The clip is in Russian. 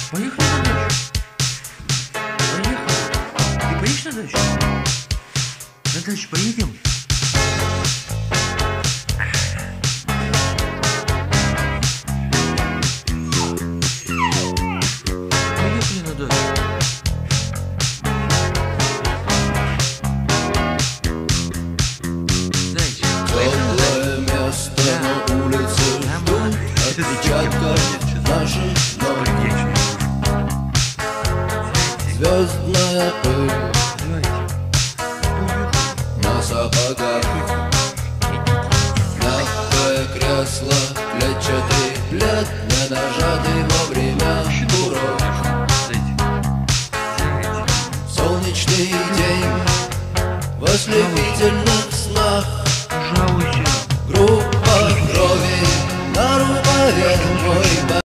Поехали на дачу. Поехали. Ты поедешь на дачу? На дачу поедем? Поехали на дачу. Теплое место на улице ждут отпечатков наших ног. Звездная пыль на сапогах, мягкое кресло, клетчатый плед, не нажатый во время урок. Солнечный день в ослепительных снах. Группа крови на рукаве мой.